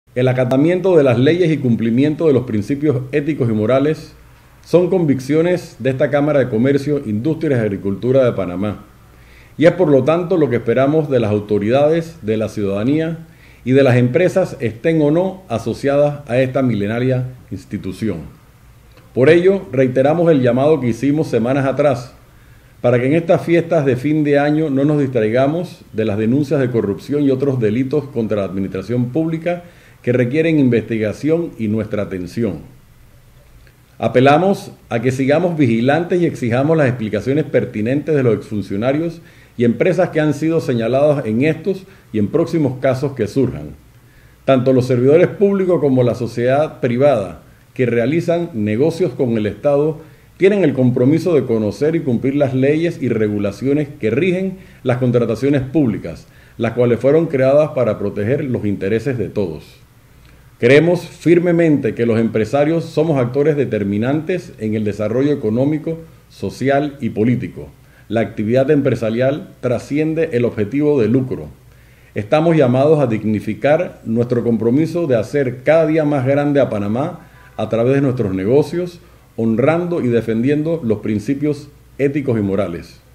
El acatamiento de las leyes y cumplimiento de los principios éticos y morales son convicciones de esta Cámara de Comercio, Industria y Agricultura de Panamá. Y es por lo tanto lo que esperamos de las autoridades, de la ciudadanía y de las empresas, estén o no asociadas a esta milenaria institución. Por ello, reiteramos el llamado que hicimos semanas atrás, para que en estas fiestas de fin de año no nos distraigamos de las denuncias de corrupción y otros delitos contra la administración pública que requieren investigación y nuestra atención. Apelamos a que sigamos vigilantes y exijamos las explicaciones pertinentes de los exfuncionarios y empresas que han sido señaladas en estos y en próximos casos que surjan. Tanto los servidores públicos como la sociedad privada que realizan negocios con el Estado tienen el compromiso de conocer y cumplir las leyes y regulaciones que rigen las contrataciones públicas, las cuales fueron creadas para proteger los intereses de todos. Creemos firmemente que los empresarios somos actores determinantes en el desarrollo económico, social y político. La actividad empresarial trasciende el objetivo de lucro. Estamos llamados a dignificar nuestro compromiso de hacer cada día más grande a Panamá a través de nuestros negocios, honrando y defendiendo los principios éticos y morales.